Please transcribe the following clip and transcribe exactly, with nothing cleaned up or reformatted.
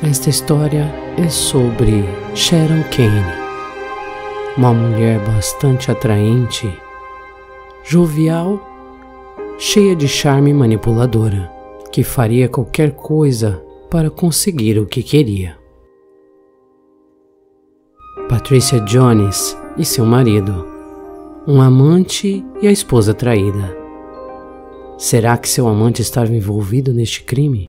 Esta história é sobre Sharon Kane, uma mulher bastante atraente, jovial, cheia de charme e manipuladora, que faria qualquer coisa para conseguir o que queria. Patricia Jones e seu marido, um amante e a esposa traída. Será que seu amante estava envolvido neste crime?